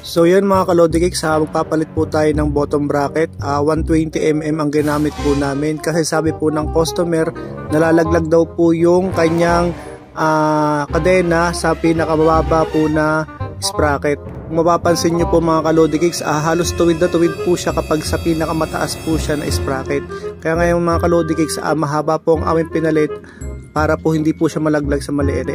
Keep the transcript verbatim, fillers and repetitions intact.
So yan mga kalodi cakes, ha, magpapalit po tayo ng bottom bracket. uh, one twenty millimeter ang ginamit po namin kasi sabi po ng customer nalalaglag daw po yung kanyang uh, kadena sa pinakamababa po na sprocket. Kung mapapansin nyo po mga kalodi cakes, uh, halos tuwid na tuwid po siya kapag sa pinakamataas po siya na sprocket. Kaya ngayon mga kalodi cakes, uh, mahaba po ang aming pinalit para po hindi po siya malaglag sa maliit.